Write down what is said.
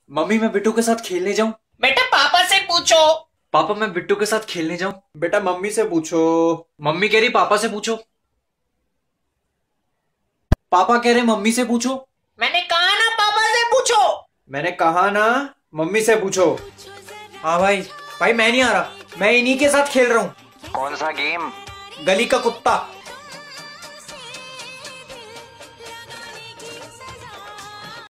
Mummy मैं बिट्टू के साथ खेलने जाऊं? बेटा पापा से पूछो। पापा मैं बिट्टू के साथ खेलने जाऊं? बेटा मम्मी से पूछो। मम्मी कह रही पापा से पूछो। पापा कह रहे मम्मी से पूछो। मैंने कहा ना पापा से पूछो। मैंने कहा ना मम्मी से पूछो। हाँ भाई। भाई मैं नहीं आ रहा, मैं इन्हीं के साथ खेल रहा हूँ। कौन सा गेम? गली का कुत्ता।